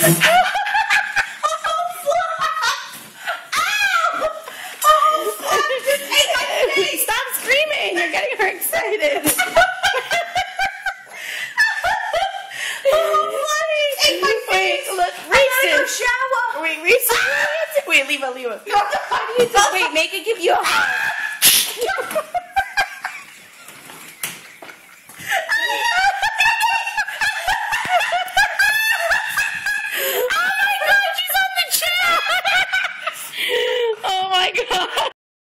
Stop screaming! You're getting her excited. Wait, look, Reese. Shower. Wait, Reese. Wait, leave her. Wait, make it give you a hug.